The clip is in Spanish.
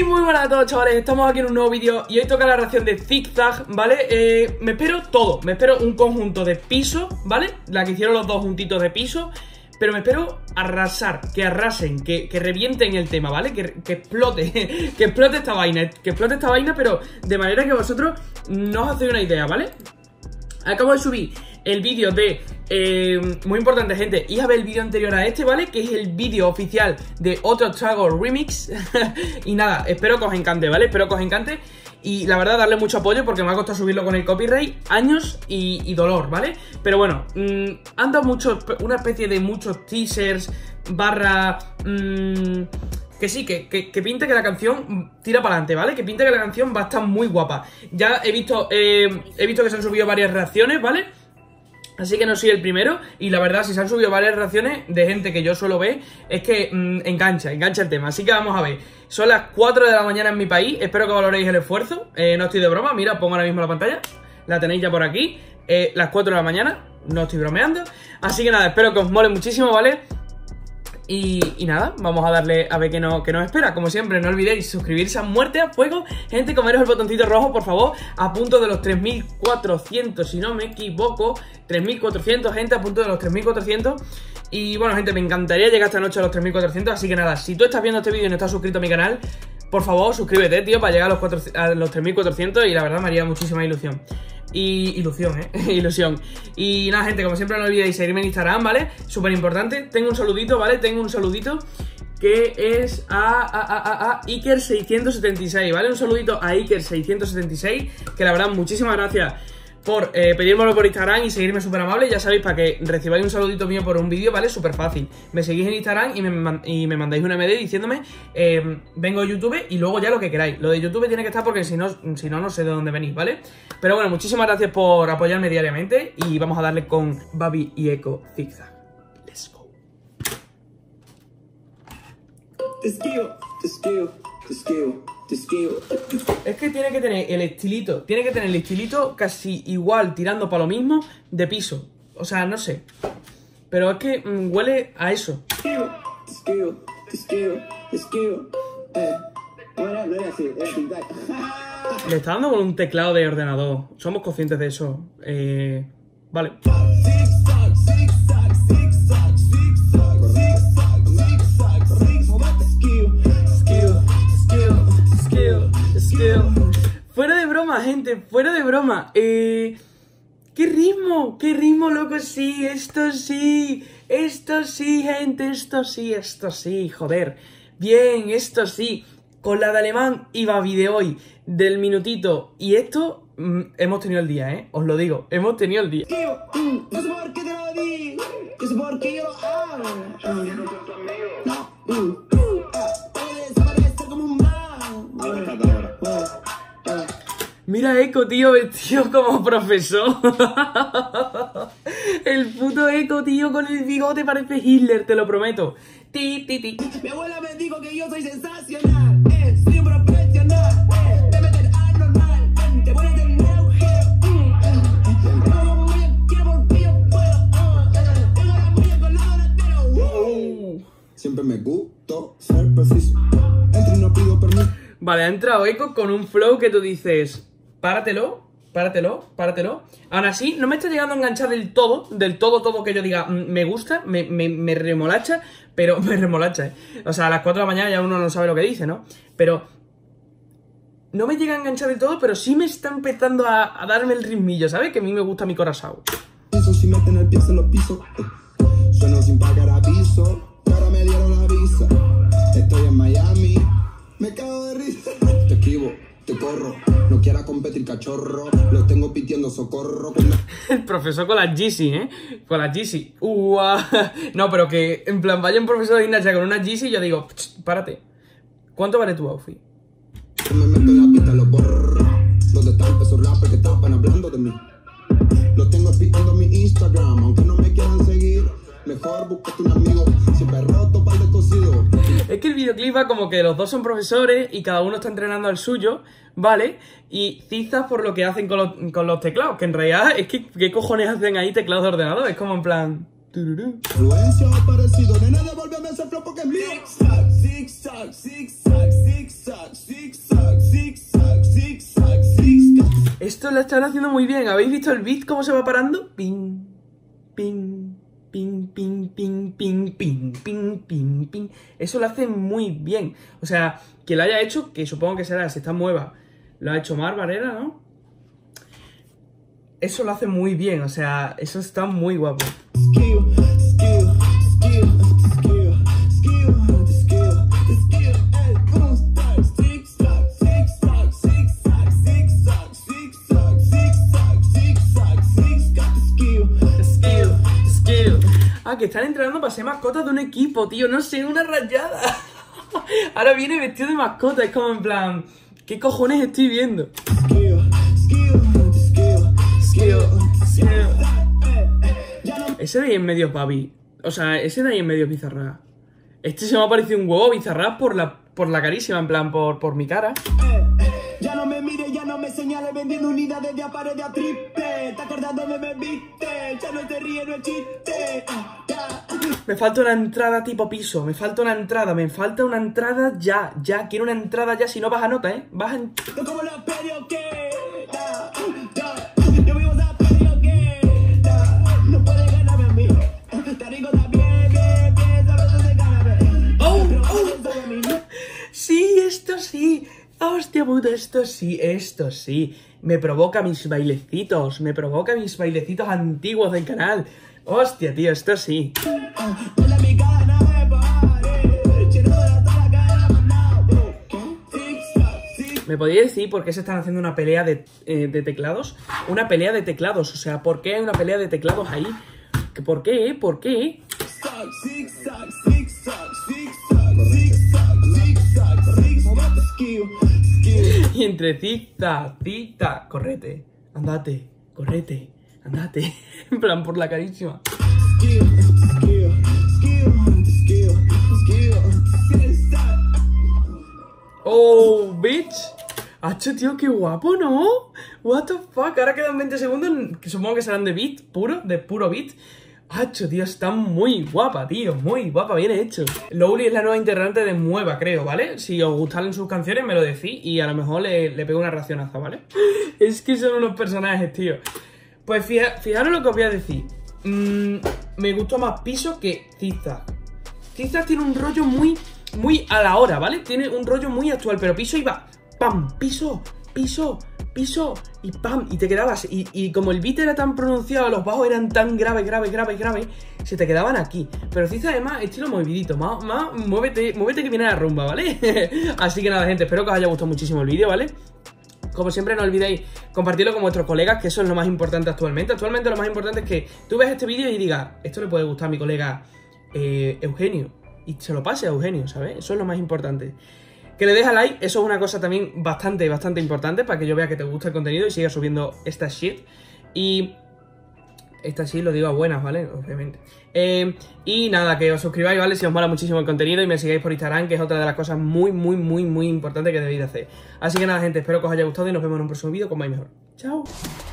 Muy buenas a todos, chavales, estamos aquí en un nuevo vídeo y hoy toca la reacción de Zigzag, ¿vale? Me espero todo, me espero un conjunto de piso, ¿vale? La que hicieron los dos juntitos de piso. Pero me espero arrasar, que arrasen, que revienten el tema, ¿vale? Que explote, que explote esta vaina, pero de manera que vosotros no os hacéis una idea, ¿vale? Acabo de subir el vídeo de... muy importante, gente, y a ver el vídeo anterior a este, ¿vale? Que es el vídeo oficial de Otro Trago Remix. Y nada, espero que os encante, ¿vale? Espero que os encante. Y la verdad, darle mucho apoyo porque me ha costado subirlo con el copyright años y dolor, ¿vale? Pero bueno, han dado una especie de muchos teasers, barra... que sí, que pinta que la canción tira para adelante, ¿vale? Que pinta que la canción va a estar muy guapa. Ya he visto que se han subido varias reacciones, ¿vale? Así que no soy el primero. Y la verdad, si se han subido varias reacciones de gente que yo suelo ver, es que engancha el tema. Así que vamos a ver. Son las 4 de la mañana en mi país. Espero que valoréis el esfuerzo. No estoy de broma. Mira, pongo ahora mismo la pantalla. La tenéis ya por aquí. Las 4 de la mañana. No estoy bromeando. Así que nada, espero que os mole muchísimo, ¿vale? Y nada, vamos a darle a ver qué nos espera. Como siempre, no olvidéis suscribirse a Muerte a Fuego. Gente, comeros el botoncito rojo, por favor. A punto de los 3400, si no me equivoco. 3400, gente, a punto de los 3400. Y bueno, gente, me encantaría llegar esta noche a los 3400. Así que nada, si tú estás viendo este vídeo y no estás suscrito a mi canal, por favor, suscríbete, tío, para llegar a los 3400. Y la verdad me haría muchísima ilusión. Ilusión. Y nada, gente, como siempre no olvidéis seguirme en Instagram, ¿vale? Súper importante. Tengo un saludito, ¿vale? Tengo un saludito que es a Iker676, ¿vale? Un saludito a Iker676, que la verdad, muchísimas gracias por pedírmelo por Instagram y seguirme súper amable. Ya sabéis, para que recibáis un saludito mío por un vídeo, ¿vale? Súper fácil. Me seguís en Instagram y me mandáis un MD diciéndome vengo de YouTube y luego ya lo que queráis. Lo de YouTube tiene que estar porque si no sé de dónde venís, ¿vale? Pero bueno, muchísimas gracias por apoyarme diariamente y vamos a darle con Babi y Echo Zigzag. Let's go. Es que tiene que tener el estilito casi igual, tirando para lo mismo, de piso. O sea, no sé. Pero es que huele a eso. Le está dando con un teclado de ordenador. Somos conscientes de eso. Vale. Fuera de broma, gente, fuera de broma. ¡Qué ritmo, loco! Sí, esto sí, gente, esto sí, joder. Bien, esto sí. Con la de Alemán y Babi de hoy, del minutito. Y esto, hemos tenido el día, ¿eh? Os lo digo, hemos tenido el día. No sé por qué te lo di, yo sé por qué yo lo hago. No. Mira Echo, tío, vestido como profesor. El puto Echo, tío, con el bigote parece Hitler, te lo prometo. Ti. Mi abuela me dijo que yo soy sensacional, soy un profesional, te meter anormal, te voy a tener agujero. Quiero porque yo puedo, tengo la muñeca con los delanteros. Siempre me gustó ser preciso, entro y no pido permiso. Vale, ha entrado Echo con un flow que tú dices... Páratelo. Aún así, no me está llegando a enganchar del todo que yo diga, me gusta, me remolacha, pero me remolacha, O sea, a las 4 de la mañana ya uno no sabe lo que dice, ¿no? Pero no me llega a enganchar del todo, pero sí me está empezando a darme el ritmillo, ¿sabes? Que a mí me gusta mi corazón. Eso si meten el pie se lo piso. Sueno sin pagar aviso, ahora me dieron la visa. Estoy en Miami, me cago de risa. Te escribo, te corro, no quiera competir, cachorro. Los tengo pitiendo socorro. El profesor con las Yeezy, ¿eh? Con las Yeezy. No, pero que en plan vaya un profesor de gimnasia con unas Yeezy y yo digo, párate. ¿Cuánto vale tu outfit? Me meto en la pista, los borro. ¿Dónde están esos rappers que estaban hablando de mí? Los tengo pitiendo mi Instagram, aunque no me quieran seguir. Mejor búscate un amigo, siempre roto para el descosido. Es que el videoclip va como que los dos son profesores y cada uno está entrenando al suyo, ¿vale? Y Zigzag por lo que hacen con los teclados, que en realidad es que ¿qué cojones hacen ahí teclados de ordenador? Es como en plan... Influencia o parecido, nena, devuélveme ese flow porque es mío. Zigzag, zigzag, zigzag, zigzag. Esto lo están haciendo muy bien. ¿Habéis visto el beat cómo se va parando? Ping, ping, ping, ping, ping, ping, ping, ping, ping, ping. Eso lo hace muy bien. O sea, que lo haya hecho, que supongo que será, si está Mueva, lo ha hecho Mar Varela, ¿no? Eso lo hace muy bien, o sea, eso está muy guapo. Ah, que están entrenando para ser mascotas de un equipo, tío. No sé, una rayada. Ahora viene vestido de mascota. Es como en plan, ¿qué cojones estoy viendo? Ese de ahí en medio papi. O sea, ese de ahí en medio Bizarrap. Este se me ha parecido un huevo Bizarrap por la carísima, en plan, por mi cara. Ya no me mires, ya no me señales, vendiendo unidades de a pares de a triple. ¿Te acuerdas dónde me viste? Ya no te ríes, no es chiste. Me falta una entrada tipo piso, me falta una entrada ya, quiero una entrada ya, si no baja nota, baja en... Como los periodistas, yo vivo de periodistas, no puedes ganarme a mí, te digo también, bien, sabes de ganarme. Sí, esto sí. Hostia puta, esto sí. Me provoca mis bailecitos antiguos del canal. Hostia, tío, esto sí. ¿Me podéis decir por qué se están haciendo una pelea de teclados? Una pelea de teclados, o sea, ¿por qué hay una pelea de teclados ahí? ¿Por qué? ¿Por qué? Y entre cita, correte, andate. En plan, por la carísima. Oh, bitch. Hacho, tío, qué guapo, ¿no? What the fuck. Ahora quedan 20 segundos, que supongo que serán de beat puro, de puro beat. Hacho, tío, está muy guapa, tío. Muy guapa, bien hecho. Lowly es la nueva integrante de Mueva, creo, ¿vale? Si os gustan sus canciones, me lo decís y a lo mejor le pego una reaccionaza, ¿vale? Es que son unos personajes, tío. Pues fijaros lo que os voy a decir. Me gustó más Piso que Zigzag. Zigzag tiene un rollo muy a la hora, ¿vale? Tiene un rollo muy actual, pero Piso iba pam, piso, y pam, y te quedabas, y como el beat era tan pronunciado, los bajos eran tan grave, se te quedaban aquí. Pero Zigzag además, estilo movidito, más muévete que viene la rumba, ¿vale? Así que nada, gente, espero que os haya gustado muchísimo el vídeo, ¿vale? Como siempre, no olvidéis compartirlo con vuestros colegas, que eso es lo más importante actualmente. Actualmente lo más importante es que tú ves este vídeo y digas, esto le puede gustar a mi colega Eugenio, y se lo pase a Eugenio, ¿sabes? Eso es lo más importante. Que le des a like, eso es una cosa también bastante importante para que yo vea que te gusta el contenido y siga subiendo esta shit. Y esta shit lo digo a buenas, ¿vale? Obviamente. Y nada, que os suscribáis, ¿vale? Si os mola muchísimo el contenido y me sigáis por Instagram, que es otra de las cosas muy importantes que debéis de hacer. Así que nada, gente, espero que os haya gustado y nos vemos en un próximo vídeo con más y mejor. ¡Chao!